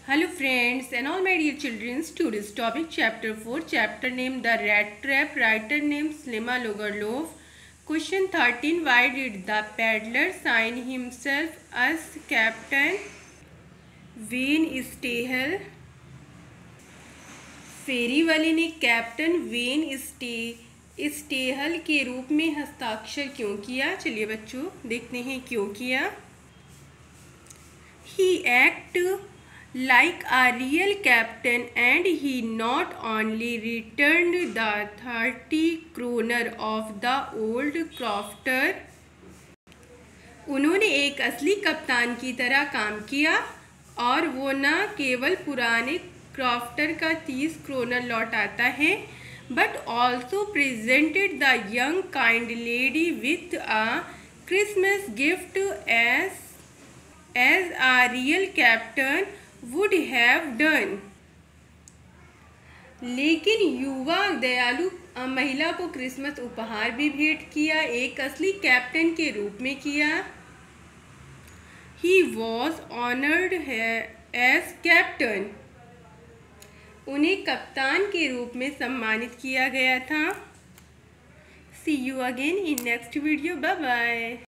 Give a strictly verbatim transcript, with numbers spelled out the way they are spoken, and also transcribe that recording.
Hello friends and all my dear children. Today's topic chapter four, chapter name The Rat Trap, writer name Slima Logarlov. Question thirteen, why did the peddler sign himself as Captain Wayne Stahel? फेरी वाले ने captain when stay Stahl के रूप में हस्ताक्षर क्यों किया? चलिए बच्चों देखते हैं क्यों किया। He act like a real captain and he not only returned the thirty kroner of the old crofter, उन्होंने एक असली कप्तान की तरह काम किया और वो न केवल पुराने क्रॉफ्टर का तीस क्रोनर लौटाता है but also presented the young kind lady with a Christmas gift as as a real captain would have done. लेकिन युवा दयालु महिला को क्रिसमस उपहार भी भेंट किया, एक असली कैप्टन के रूप में किया। He was honoured as captain, उन्हें कप्तान के रूप में सम्मानित किया गया था। See you again in next video, bye bye.